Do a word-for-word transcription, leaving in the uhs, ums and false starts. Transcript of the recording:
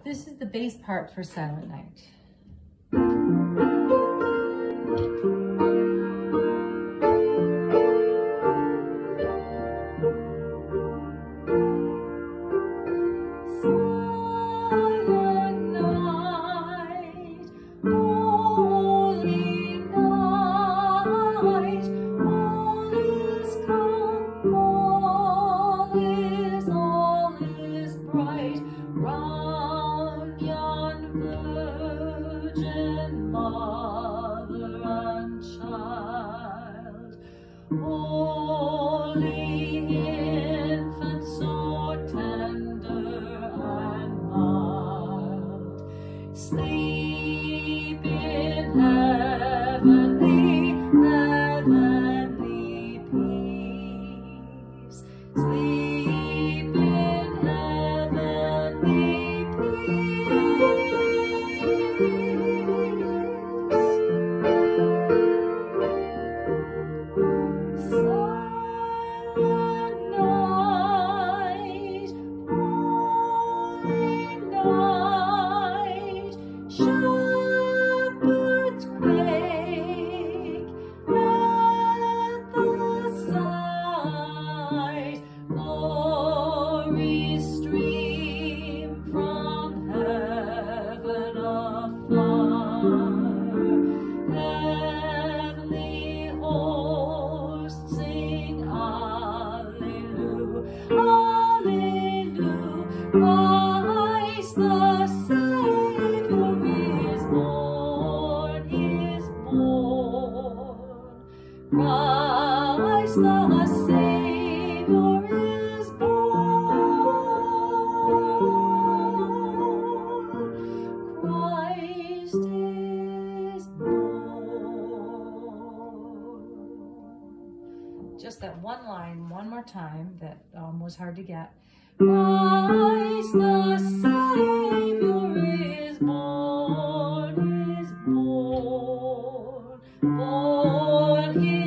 This is the bass part for Silent Night. Christ the Savior is born. Christ is born. Just that one line, one more time, that um, was hard to get. Christ the Savior is born, is born, born is